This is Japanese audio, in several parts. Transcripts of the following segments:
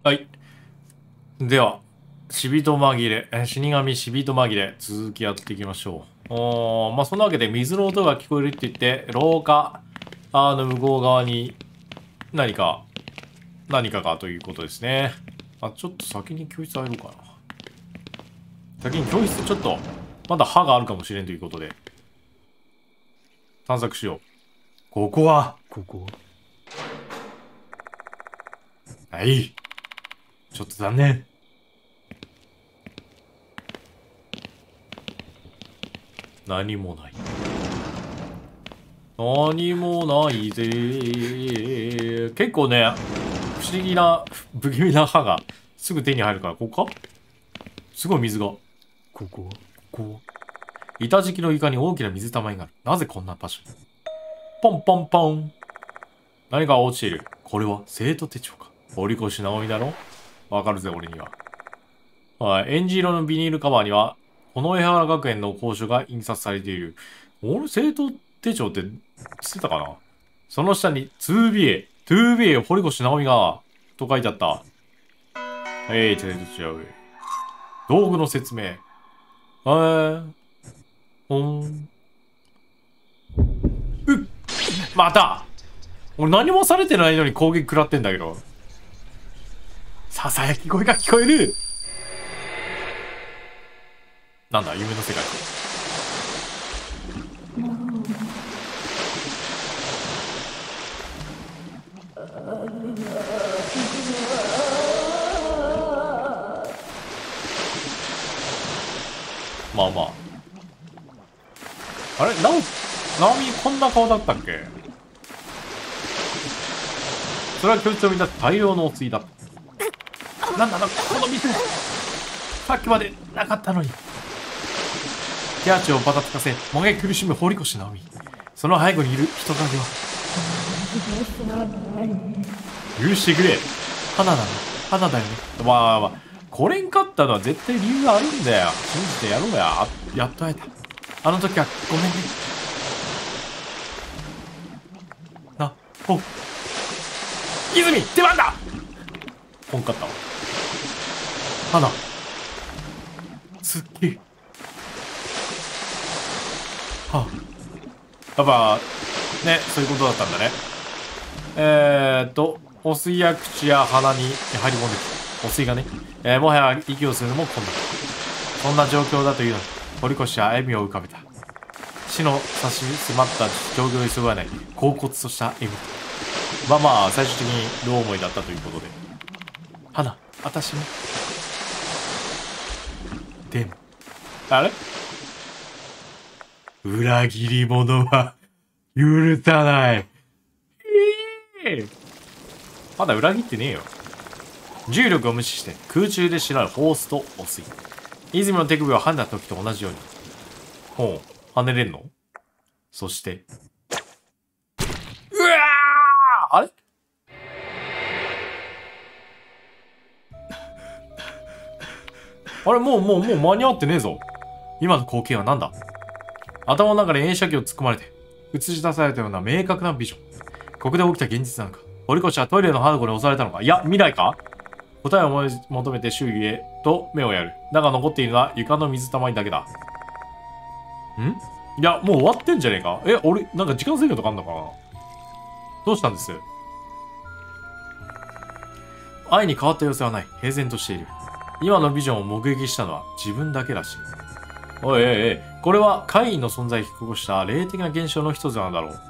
はい。では、死人紛れ、死神死人紛れ、続きやっていきましょう。まあ、そんなわけで、水の音が聞こえるって言って、廊下、向こう側に何か、何かがということですね。あ、ちょっと先に教室入ろうかな。先に教室ちょっと、まだ歯があるかもしれんということで、探索しよう。ここは、はい。ちょっと残念。何もない。何もないぜ。結構ね、不思議な、不気味な歯がすぐ手に入るから、ここかすごい水が。ここ。板敷きの床に大きな水たまりがある。なぜこんな場所に。ポンポンポン。何かが落ちている。これは生徒手帳か。堀越直美だろわかるぜ、俺には。はい。エンジ色のビニールカバーには、この江原学園の校書が印刷されている。俺、生徒手帳ってつってたかな。その下に 2BA 堀越直美が、と書いてあった。生徒手帳。道具の説明。ほん。また俺何もされてないのに攻撃食らってんだけど。ささやき声が聞こえる。なんだ、夢の世界。まあまあ。あれナオミこんな顔だったっけ。それは教室を乱す大量の汚水だ。なんだこの水。さっきまでなかったのに。手足をバタつかせ、もげ苦しむ堀越直美。その背後にいる人影は。許してくれ。花だよね。まあ、これに勝ったのは絶対理由があるんだよ。信じてやろうや。やっと会えた。あの時はごめんね。泉出番だ。こんかったわ。花すっげえ。はあ、やっぱね、そういうことだったんだね。汚水や口や鼻に入り込んでくる。汚水がね、もはや息をするのも困難。そんな状況だというのに、堀越は笑みを浮かべた。死の差し迫った状況にそぐわない、恍惚とした笑み。まあ、最終的に両思いだったということで。花、私も。でも、あれ裏切り者は許さない。まだ裏切ってねえよ。重力を無視して空中で白いホースと汚水。泉の手首を跳ねた時と同じように。ほう、跳ねれんの。そして、うわーあれあれもう間に合ってねえぞ。今の光景は何だ。頭の中で映写機を突っ込まれて、映し出されたような明確なビジョン。ここで起きた現実なのか。堀越はトイレのハードに襲われたのか。いや、未来か。答えを求めて周囲へと目をやる。だが残っているのは床の水たまりだけだ。いや、もう終わってんじゃねえか。俺、なんか時間制限とかあんのかな。どうしたんです。愛に変わった様子はない。平然としている。今のビジョンを目撃したのは自分だけらしい。おいこれは怪異の存在を引き起こした霊的な現象の一つなんだろう。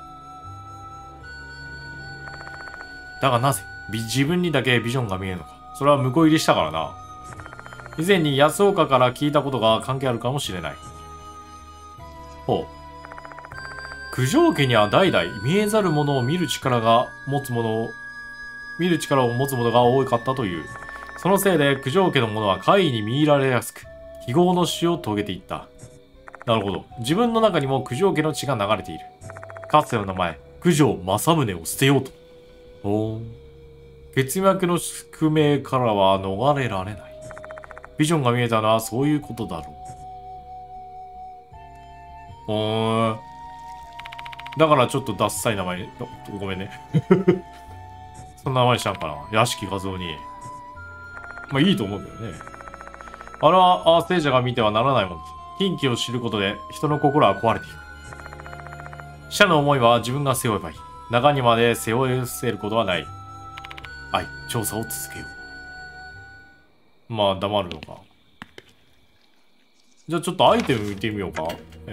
だがなぜ自分にだけビジョンが見えるのか。それは向こう入りしたからな。以前に安岡から聞いたことが関係あるかもしれない。ほう。九条家には代々見えざるものを見る力を持つ者が多かったという。そのせいで九条家の者は怪異に見入られやすく、非業の死を遂げていった。なるほど。自分の中にも九条家の血が流れている。かつての名前、九条正宗を捨てようと。血脈の宿命からは逃れられない。ビジョンが見えたのはそういうことだろう。だからちょっとダッサい名前に、ごめんね。そんな名前したんかな。屋敷和夫に。 まあいいと思うけどね。あれは聖者が見てはならないもの。禁忌を知ることで人の心は壊れていく。死者の思いは自分が背負えばいい。中にまで背負わせることはない。はい、調査を続けよう。まあ黙るのか。じゃあちょっとアイテム見てみようか。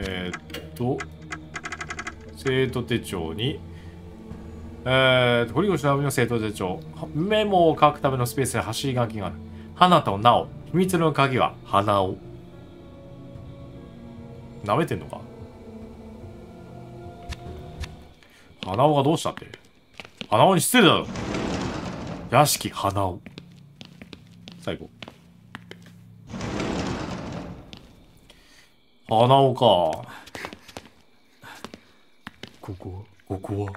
生徒手帳に、堀越直美の生徒手帳。メモを書くためのスペースで走り書きがある。花となお。秘密の鍵は花尾。舐めてんのか。花尾がどうしたって。花尾に失礼だろ。屋敷花尾。最後。花尾か。ここは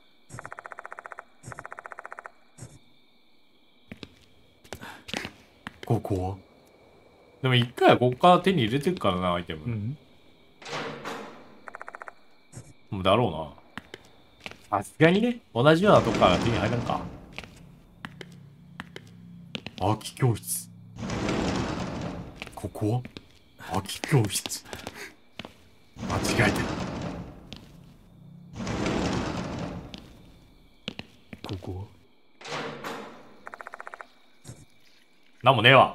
でも一回はこっから手に入れてるからな、アイテム。だろうな。さすがにね、同じようなとこから手に入らんか。空き教室。ここは空き教室。間違えた。ここはなんもねえわ。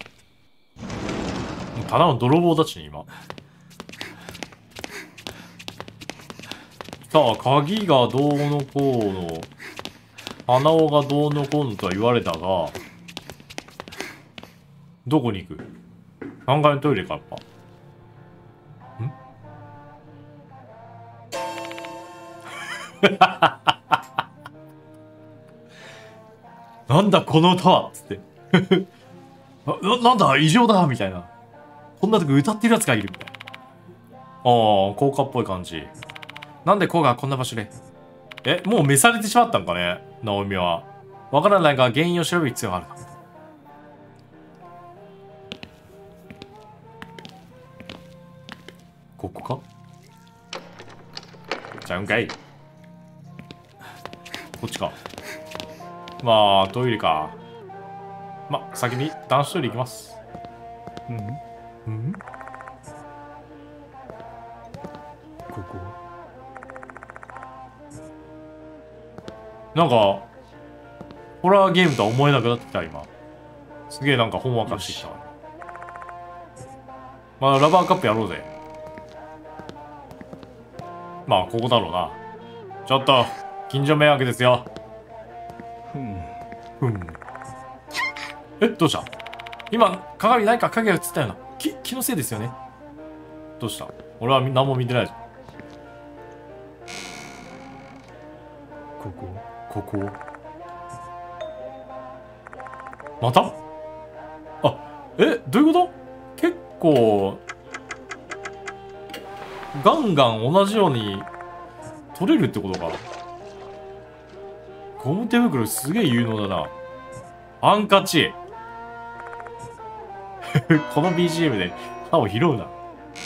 ただの泥棒たちに今。さあ、鍵がどうのこうの、花尾がどうのこうのとは言われたが、どこに行く？3階のトイレか、やっぱ。なんだこの歌はつってなんだ異常だみたいな。こんなとこ歌ってるやつがいるみたいな。効果っぽい感じ。なんでコウがこんな場所で。もう召されてしまったんかね、ナオミは。わからないが原因を調べる必要があるな。ここかちゃうんかい。こっちか。まあ、トイレか。まあ、先に男子トイレ行きます。ここなんか、ホラーゲームとは思えなくなってきた、今。すげえなんかほんわかしてきた。まあ、ラバーカップやろうぜ。まあ、ここだろうな。ちょっと、近所迷惑ですよ。どうした今、鏡何か影が映ったような。気のせいですよね。どうした俺は何も見てないぞ。ここまたどういうこと結構、ガンガン同じように取れるってことか。ゴム手袋すげえ有能だな。ハンカチこの BGM で歯を拾うな。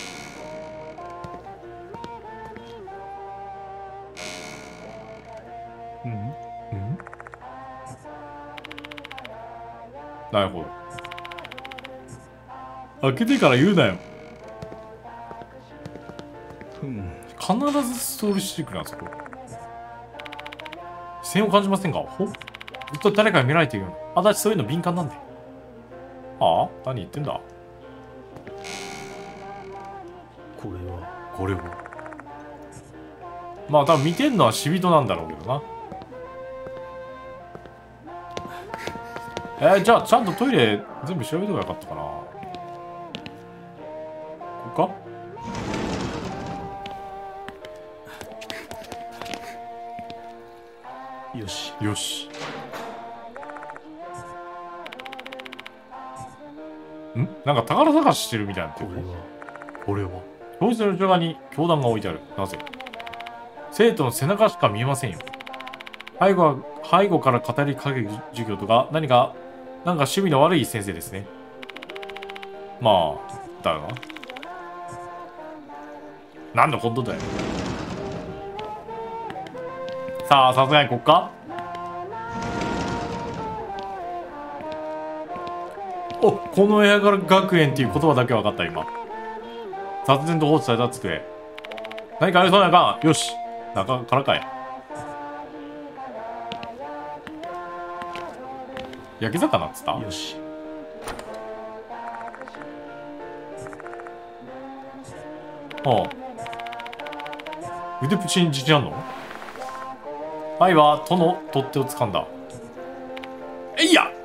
なるほど。開けてから言うなよ。必ずストールしてくるな、そこ。視線を感じませんか？ずっと誰かに見られているよ。私そういうの敏感なんで。何言ってんだ。これは。まあ多分見てんのは死人なんだろうけどな。じゃあちゃんとトイレ全部調べてばよかったかな。ここか？よし。なんか宝探ししてるみたいな。これは。教室の内側に教団が置いてある。なぜ？生徒の背中しか見えませんよ。背後から語りかける授業とか、なんか趣味の悪い先生ですね。まあ、だよな。何のことだよ。さあ、さすがにこっか？ お、このエア学園っていう言葉だけ分かった今。雑然と放置された机。何かありそうなか。よし、中からかい。焼き魚っつった。 よし。 ああ、腕プチに自信あんの。愛は戸の取っ手を掴んだ。えいや、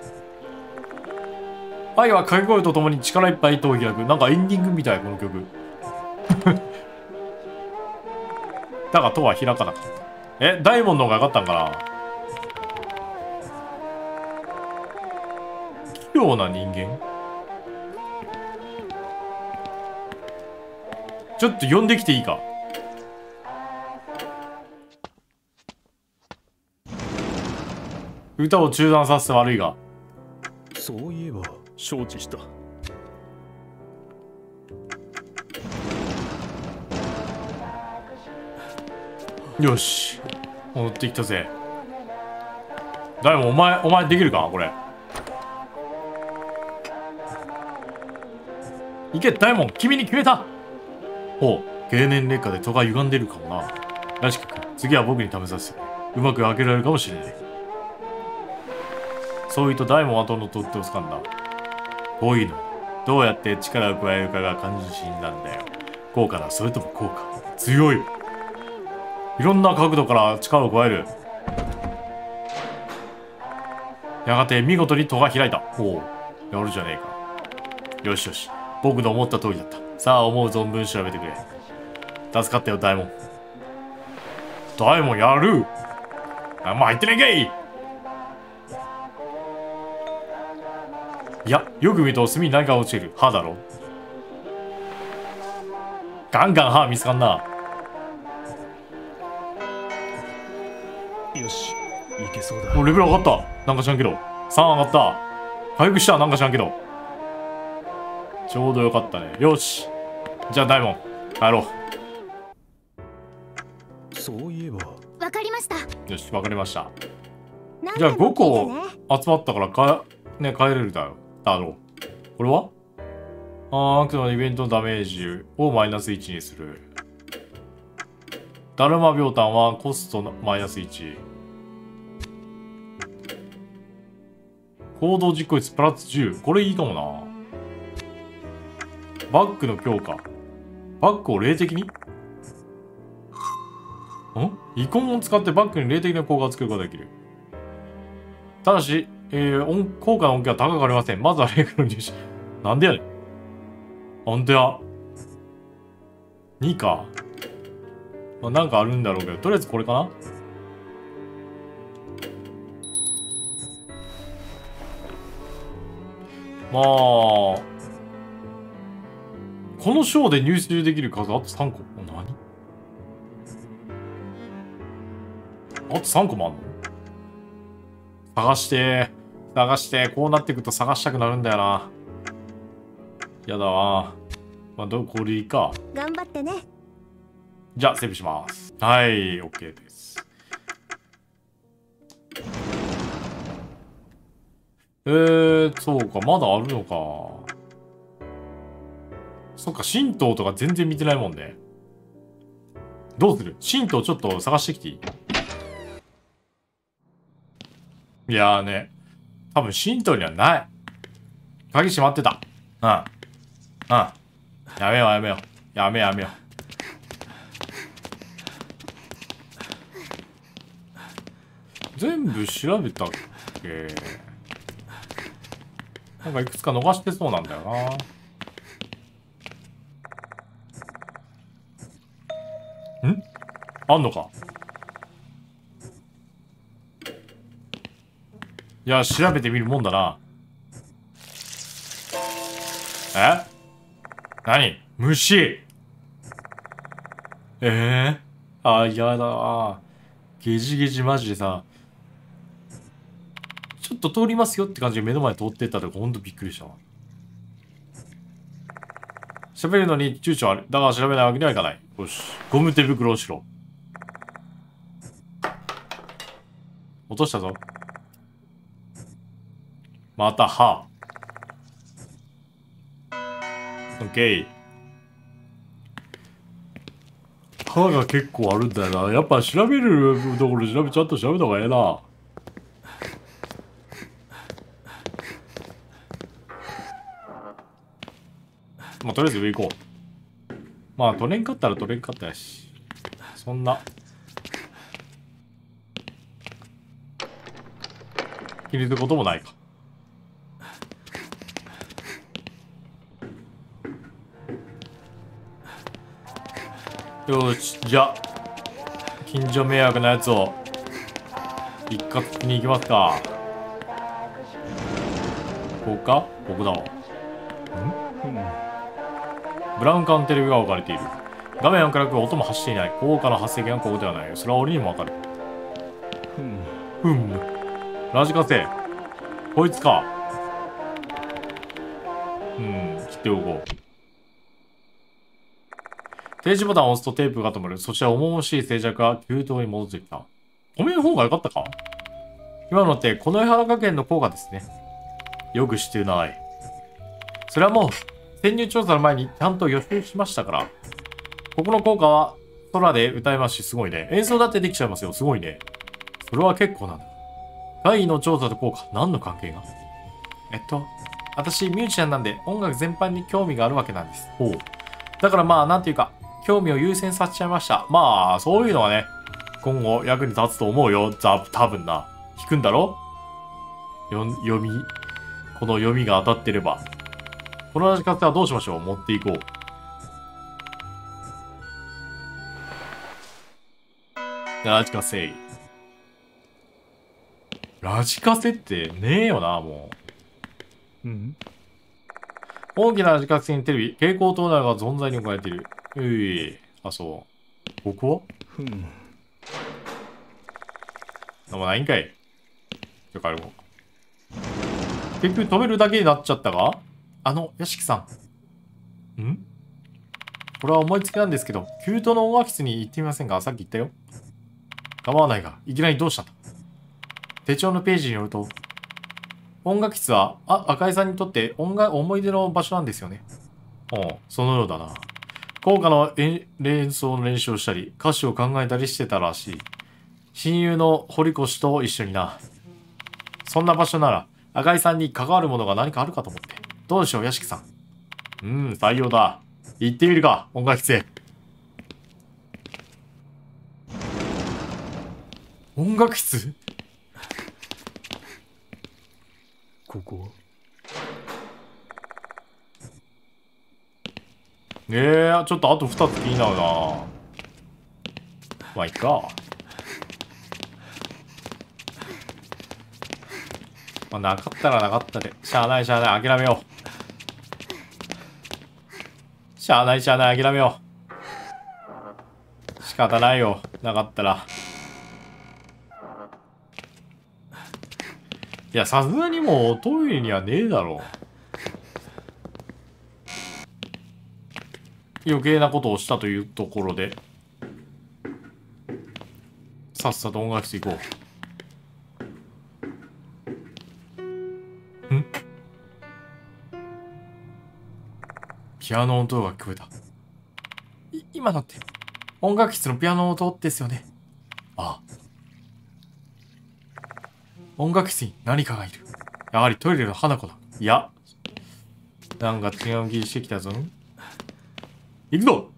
愛は掛け声とともに力いっぱい戸を開く。なんかエンディングみたいこの曲。だが戸は開かなかった。え、大門の方が上がったんかな。器用な人間。ちょっと呼んできていいか。歌を中断させて悪いが。 そういえば承知した。 よし、戻ってきたぜ。大門、お前できるかこれ。いけ大門、君に決めた。おう、経年劣化で戸が歪んでるかもな。らしく、次は僕に試させてうまく開けられるかもしれない。そう言うと大門は戸の取っ手を掴んだ。こういうのどうやって力を加えるかが肝心なんだよ。こうかな、それともこうか。強い。いろんな角度から力を加える。やがて見事に戸が開いた。おう、やるじゃねえか。よしよし、僕の思った通りだった。さあ思う存分調べてくれ。助かったよ大門。大門やる。あんま入ってねえかい。いや、よく見ると隅に何か落ちてる。歯だろ。ガンガン歯見つかんな。 よし、いけそうだ。 お、レベル上がった。なんか知らんけど。3上がった。回復した。なんか知らんけど。ちょうどよかったね。よし。じゃあ大門、帰ろう。そういえば。 わかりました。 よし、わかりました。じゃあ5個集まったから帰れるだろう。これはアクトのイベントのダメージをマイナス1にする。ダルマ秒単はコストのマイナス1。行動実行率プラス10。これいいかもな。バックの強化。バックを霊的にイコンを使ってバックに霊的な効果を作ることができる。ただし、効果の恩恵は高くありません。まずは霊の入手。なんでやねん。ほんとや。2か。まあ、なんかあるんだろうけど、とりあえずこれかな。まあ、この章で入手できる数あと3個。何？あと3個もあんの？探して、こうなってくると探したくなるんだよな。やだわ。まあ、これでいいか。 頑張ってね。 じゃあ、セーブします。はい、OK です。そうか、まだあるのか。そっか、神道とか全然見てないもんね。どうする？神道ちょっと探してきていい？いやーね、多分神道にはない。鍵閉まってた。うん。やめよう。やめよう。全部調べたっけ？なんかいくつか逃してそうなんだよな。あんのか？いや、調べてみるもんだな。え？何？虫？あ、やだ。ゲジゲジマジでさ、ちょっと通りますよって感じで目の前通ってったとかほんとびっくりしたわ。喋るのに躊躇ある。だから調べないわけにはいかない。よし。ゴム手袋をしろ。落としたぞ。また歯。 ケー。歯が結構あるんだよな。やっぱ調べるところちゃんと調べた方がええな。まあとりあえず上行こう。まあ取れんかったら取れんかったやし。そんな。気にすることもないか。よし、じゃあ、近所迷惑なやつを一括に行きますか。こうかここだわ。ブラウン管テレビが置かれている。画面は暗く音も発していない。効果の発生源はここではない。それは俺にもわかる。ラジカセ。こいつか。切っておこう。停止ボタンを押すとテープが止まる。そして重々しい静寂が給湯に戻ってきた。止める方が良かったか？今のってこの江原学園の効果ですね。よく知ってるない。それはもう潜入調査の前にちゃんと予習しましたから。ここの効果は空で歌いますし、すごいね。演奏だってできちゃいますよ。すごいね。それは結構なんだ。会議の調査と効果、何の関係が？私ミュージシャンなんで音楽全般に興味があるわけなんです。ほう。だからまあ、なんていうか、興味を優先させちゃいました。まあ、そういうのはね、今後役に立つと思うよ。多分な。弾くんだろ？この読みが当たってれば。このラジカセはどうしましょう？持っていこう。ラジカセ。ラジカセってねえよな、もう。大きなラジカセにテレビ、蛍光灯などが存在に置かれている。あ、そう。ここはなんもないんかい。じゃあ帰ろう。結局止めるだけになっちゃったが屋敷さん。これは思いつきなんですけど、給湯の音楽室に行ってみませんか？さっき言ったよ。構わないが、いきなりどうしたんだ？手帳のページによると、音楽室は、赤井さんにとって思い出の場所なんですよね。そのようだな。効果の演奏の練習をしたり、歌詞を考えたりしてたらしい。親友の堀越と一緒にな。そんな場所なら、赤井さんに関わるものが何かあるかと思って。どうでしょう、屋敷さん。採用だ。行ってみるか、音楽室へ。音楽室？ ここはちょっとあと2つ気になるな。まあいっか。まあなかったらなかったで。しゃあない諦めよう。しゃあない諦めよう。仕方ないよ。なかったら。いや、さすがにもうトイレにはねえだろう。余計なことをしたというところで、さっさと音楽室行こう。ピアノの音が聞こえた。今のって音楽室のピアノの音ですよね。ああ。音楽室に何かがいる。やはりトイレの花子だ。いや、なんか違う気してきたぞ。行くぞ。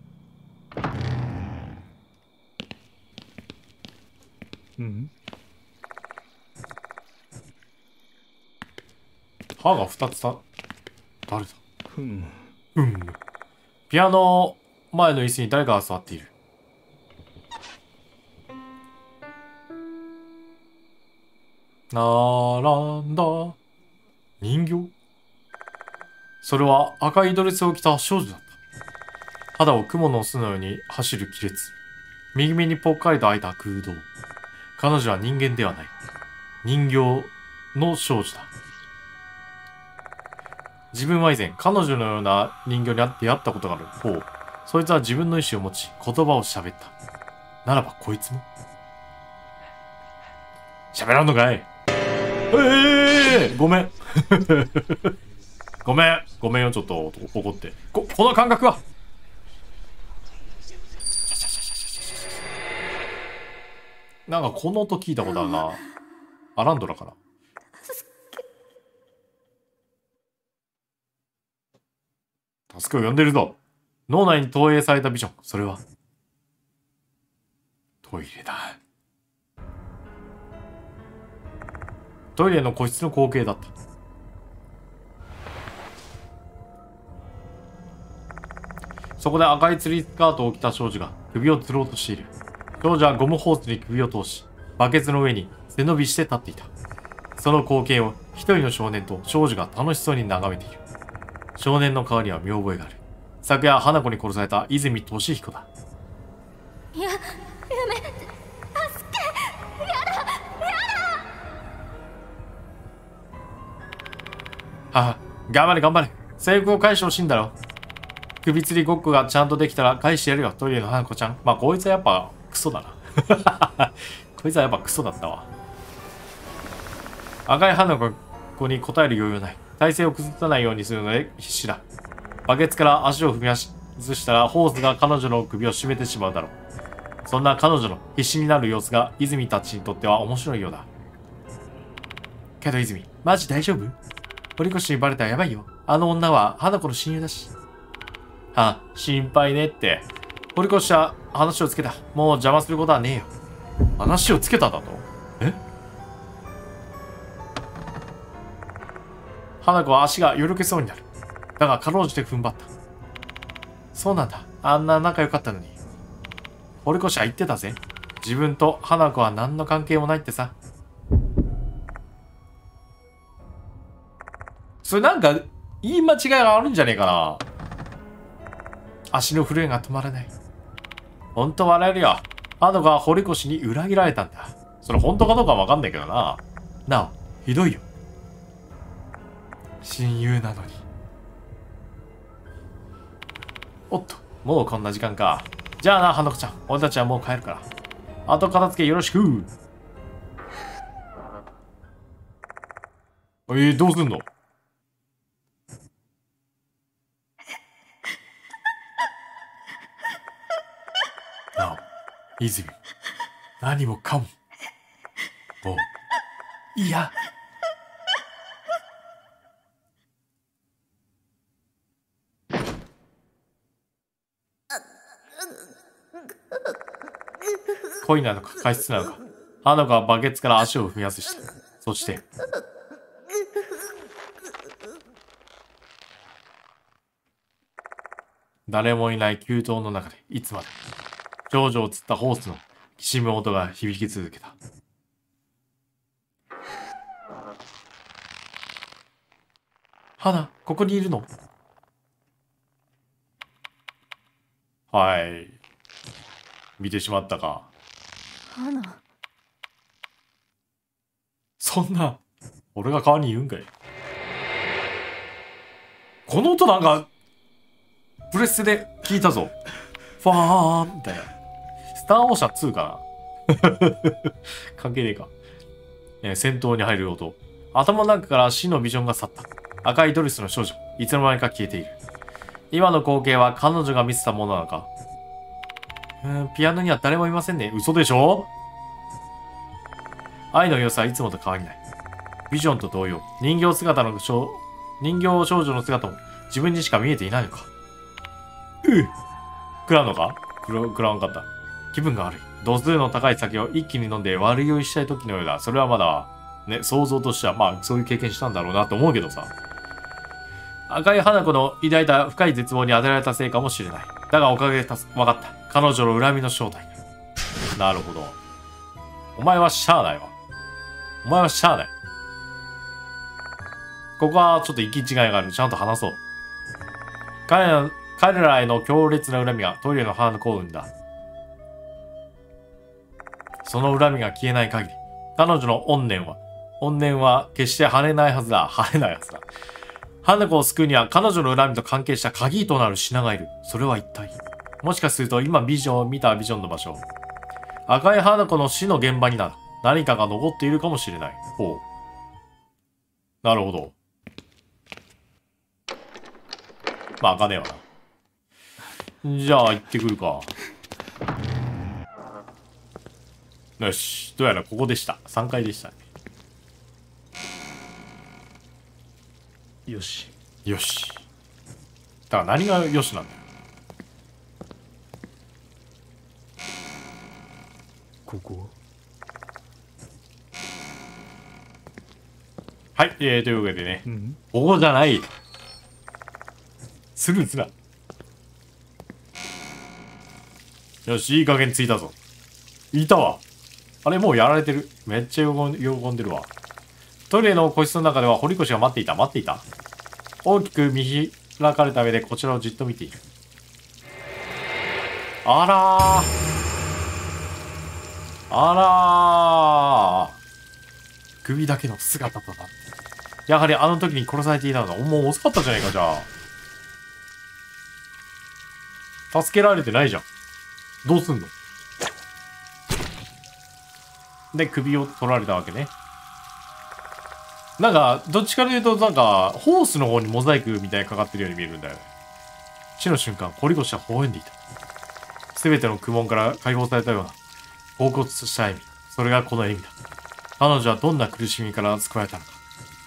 歯が2つ誰だ？ピアノ前の椅子に誰かが座っている。並んだ人形？それは赤いドレスを着た少女だった。肌を蜘蛛の巣のように走る亀裂。右目にぽっかりと開いた空洞。彼女は人間ではない。人形の少女だ。自分は以前、彼女のような人形に出会ったことがある。ほう。そいつは自分の意志を持ち、言葉を喋った。ならばこいつも喋らんのかい？ごめん。 ごめん。ごめんよ、ちょっと怒って。この感覚はなんかこの音聞いたことあるな。アランドラかな。助けを呼んでるぞ。脳内に投影されたビジョン。それはトイレだ。トイレの個室の光景だった。そこで赤い釣りスカートを着た少女が首を吊ろうとしている。少女はゴムホースに首を通し、バケツの上に背伸びして立っていた。その光景を一人の少年と少女が楽しそうに眺めている。少年の顔には見覚えがある。昨夜花子に殺された泉俊彦だ。 いや、やめ、助け、やだ。 母、頑張れ頑張れ。制服を返してほしいんだろ。首吊りごっこがちゃんとできたら返してやるよ、トイレの花子ちゃん。まあこいつはやっぱクソだな。こいつはやっぱクソだったわ。赤い花子に答える余裕はない。体勢を崩さないようにするので必死だ。バケツから足を踏み外したらホースが彼女の首を絞めてしまうだろう。そんな彼女の必死になる様子が泉たちにとっては面白いようだ。けど泉、マジ大丈夫？堀越にバレたらやばいよ。あの女は花子の親友だし。はあ、心配ねって。堀越は話をつけた。もう邪魔することはねえよ。話をつけただと？え？花子は足がよろけそうになる。だが、かろうじて踏ん張った。そうなんだ。あんな仲良かったのに。堀越は言ってたぜ。自分と花子は何の関係もないってさ。それなんか、言い間違いがあるんじゃねえかな。足の震えが止まらない。ほんと笑えるよ。花子は堀越に裏切られたんだ。それ本当かどうかはわかんないけどな。なお、ひどいよ。親友なのに。おっと、もうこんな時間か。じゃあな、花子ちゃん。俺たちはもう帰るから。後片付けよろしく。どうすんの？なお、泉。何もかも。おう。いや。恋なのか過失なのか。花子はバケツから足を踏み外した。そして。誰もいない給湯の中でいつまで少女を釣ったホースのきしむ音が響き続けた。花、ここにいるの？はい。見てしまったか。 花。 そんな、俺が川に言うんかい。この音なんか、プレステで聞いたぞ。ファーンみたいな。スターオーシャン2かな。関係ねえか。戦闘に入る音。頭の中から死のビジョンが去った。赤いドレスの少女。いつの間にか消えている。今の光景は彼女が見せたものなのか。ピアノには誰もいませんね。嘘でしょ？愛の様子はいつもと変わりない。ビジョンと同様、人形少女の姿も自分にしか見えていないのか。食らうのか？食らわんかった。気分が悪い。度数の高い酒を一気に飲んで悪酔いしたい時のようだ。それはまだ、ね、想像としては、まあ、そういう経験したんだろうなと思うけどさ。赤い花子の抱いた深い絶望に当てられたせいかもしれない。だがおかげで分かった。彼女の恨みの正体。なるほど。お前はしゃあないわ。お前はしゃあない。ここはちょっと行き違いがある。ちゃんと話そう。彼らへの強烈な恨みがトイレの花子を生んだ。その恨みが消えない限り、彼女の怨念は決して晴れないはずだ。晴れないはずだ。花子を救うには彼女の恨みと関係した鍵となる品がいる。それは一体。もしかすると今見たビジョンの場所。赤い花子の死の現場になる。何かが残っているかもしれない。ほう。なるほど。 まあ開かねえわな。じゃあ行ってくるか。よし、どうやらここでした。3階でしたね。 よし。 よし。だから何がよしなんだよ。 ここはい、というわけでね、 うんここじゃない。スルーすな。よし、いい加減ついたぞ。いたわ。あれ、もうやられてる。めっちゃ喜んでるわ。トイレの個室の中では堀越が待っていた。待っていた。大きく見開かれた上でこちらをじっと見ている。あらー。あらー。首だけの姿となって。やはりあの時に殺されていたのだ。もう遅かったじゃないか、じゃあ。助けられてないじゃん。どうすんの？で、首を取られたわけね。なんか、どっちかというと、なんか、ホースの方にモザイクみたいにかかってるように見えるんだよね。死の瞬間、堀越は微笑んでいた。すべての苦悶から解放されたような、恍惚とした笑み。それがこの笑みだ。彼女はどんな苦しみから救われたのか。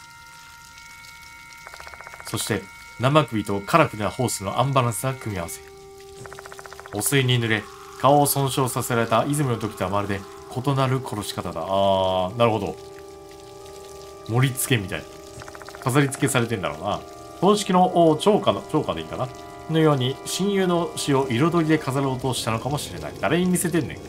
そして、生首とカラフルなホースのアンバランスな組み合わせ。汚水に濡れ、顔を損傷させられた泉の時とはまるで異なる殺し方だ。なるほど。盛り付けみたいな。飾り付けされてんだろうな。公式の超過でいいかなのように、親友の死を彩りで飾ろうとしたのかもしれない。誰に見せてんねん。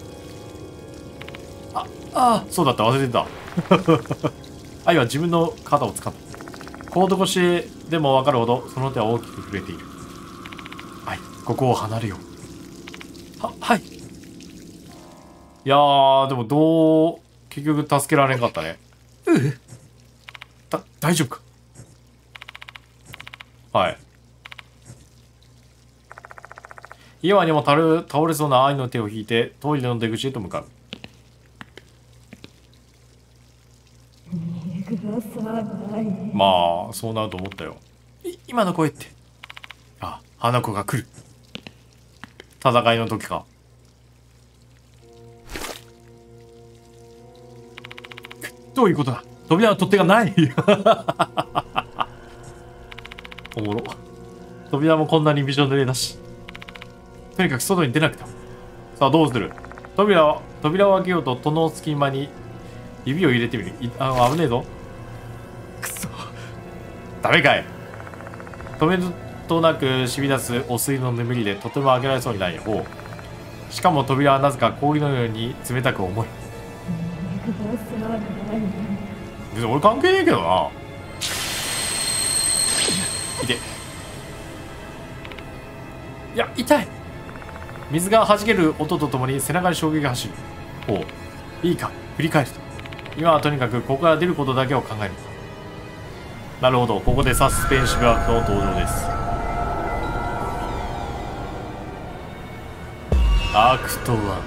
そうだった、忘れてた。愛は自分の肩を掴んだ。コード越しでも分かるほど、その手は大きく触れている。愛、ここを離れよう。はい。いやー、でも結局助けられんかったね。大丈夫か？はい。イワにも倒れそうな愛の手を引いて、トイレの出口へと向かう。まあ、そうなると思ったよ。今の声って。花子が来る。戦いの時か。どういうことだ？扉の取っ手がない。おもろ。扉もこんなにびしょ濡れだし。とにかく外に出なくても。さあ、どうする？扉を開けようと、戸の隙間に指を入れてみる。危ねえぞ。 くそ。 ダメかい。止めとなく染み出す汚水の眠りでとても開けられそうにないよ。しかも扉はなぜか氷のように冷たく重い。別に俺関係ねえけどな。いて。いや、痛い。水が弾ける音とともに背中に衝撃が走る。いいか、振り返ると。今はとにかくここから出ることだけを考える。なるほど、ここでサスペンシブアクトの登場です。アクト1。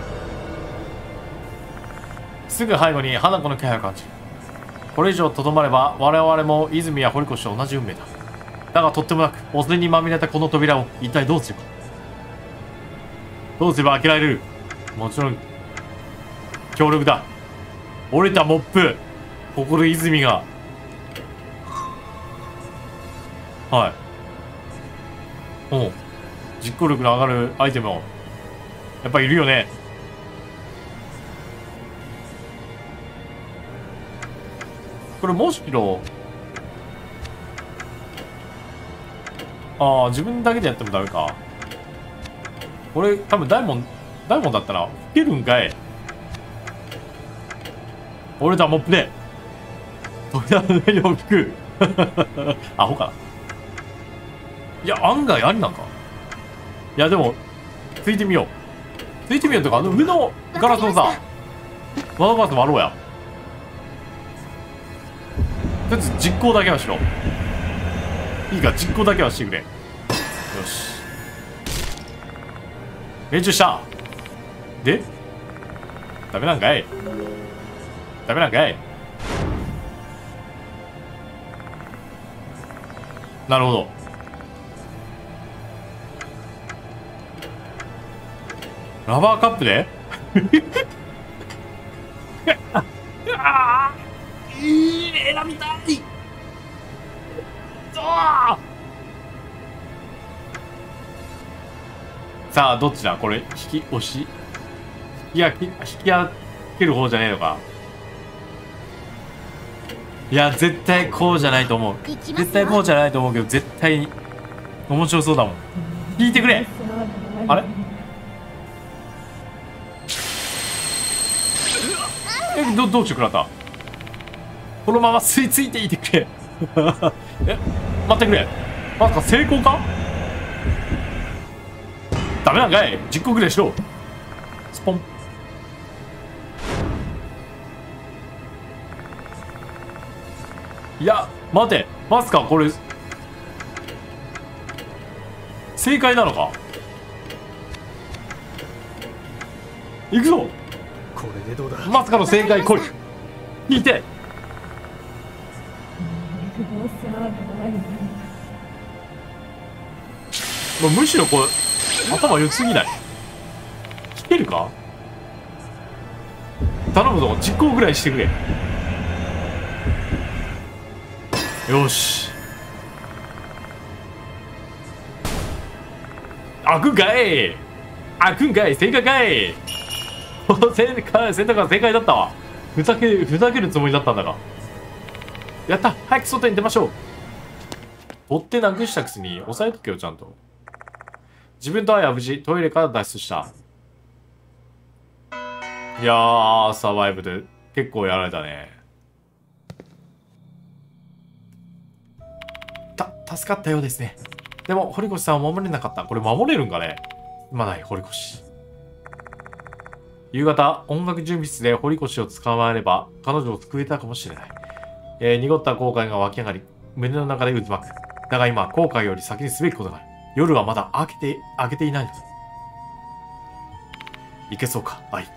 すぐ背後に花子の気配を感じる。これ以上とどまれば我々も泉や堀越と同じ運命だ。だがとってもなく汚水にまみれたこの扉を一体どうすれば開けられる？もちろん協力だ。折れたモップ、ここで泉が、はい。実行力の上がるアイテムをやっぱいるよね。これもしろ自分だけでやってもダメか。これ多分大門だったら吹けるんかい。俺だ、モップで扉の上に置く。アホかな。いや、案外ありなんか。いや、でもついてみようとか、上のガラスのさ、窓ガラス割ろうや。とりあえず実行だけはしろ。いいか、実行だけはしてくれ。よし、練習した。でダメなんかい。なるほど。 ラバーカップであーいいね、選びたい。さあ、どっちだこれ、引き押し。引き上げる方じゃねえのか。いや、絶対こうじゃないと思う。絶対こうじゃないと思うけど、絶対に面白そうだもん。引いてくれ。あれどうしてくらった。このまま吸い付いていてくれ。え、待ってくれ。まさか成功か。ダメなんかい。10個ぐらいしろ。スポン。いや、待て。まさかこれ正解なのか。行くぞ。 これでどうだ。 まさかの正解。これ引いて。むしろこれ頭良すぎない。引けるか。頼むぞ、10個ぐらいしてくれ。よし。開くんかい。開くんかい。正解かい。選択は正解だったわ。ふざけるつもりだったんだが。やった。早く外に出ましょう。追ってなくしたくせに押さえとけよ、ちゃんと。自分と愛は無事トイレから脱出した。いやー、サバイブで結構やられたね。助かったようですね。でも堀越さんは守れなかった。これ守れるんかね。まない堀越。夕方、音楽準備室で堀越を捕まえれば彼女を救えたかもしれない。濁った後悔が湧き上がり、胸の中で渦巻く。だが今、後悔より先にすべきことがある。夜はまだ明けていないのだ。いけそうか、愛。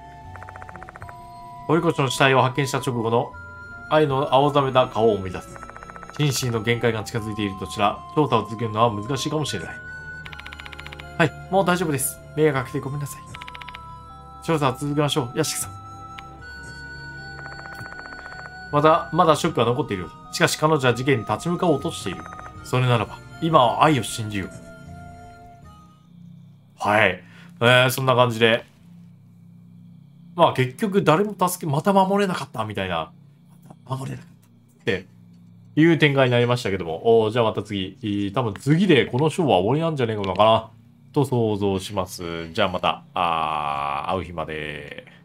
堀越の死体を発見した直後の愛の青ざめた顔を思い出す。心身の限界が近づいているとしたら、調査を続けるのは難しいかもしれない。はい、もう大丈夫です。迷惑かけてごめんなさい。調査は続けましょう、屋敷さん。まだショックは残っているようだ。しかし彼女は事件に立ち向かおうとしている。それならば、今は愛を信じよう。はい。そんな感じで。まあ結局誰もまた守れなかったみたいな。守れなかったっていう展開になりましたけども。じゃあまた次。多分次でこのショーは終わりなんじゃねえのかなと想像します。じゃあまた、会う日まで。